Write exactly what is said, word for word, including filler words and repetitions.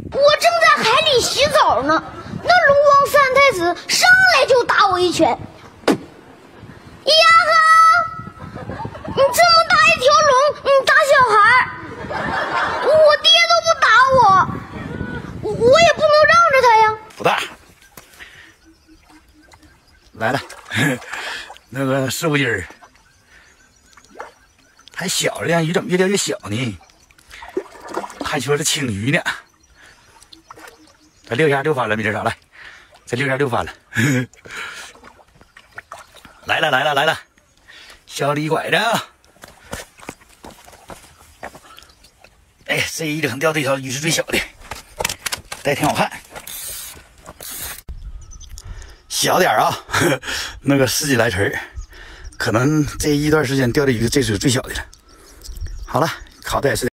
我正在海里洗澡呢，那龙王三太子上来就打我一拳。呀呵！你这么大一条龙，你打小孩，我爹都不打我，我我也不能让着他呀。 不大，来了，那个石乌鸡儿还小了，养鱼怎么越钓越小呢？还说是青鱼呢。再溜一下溜翻了，没事啥来，再溜一下溜翻了。来了来了来了，小李拐着。哎，这一整钓这条鱼是最小的，但挺好看。小点啊，呵呵那个十几来尺，可能这一段时间钓的鱼这是最小的了。好了，烤的也是。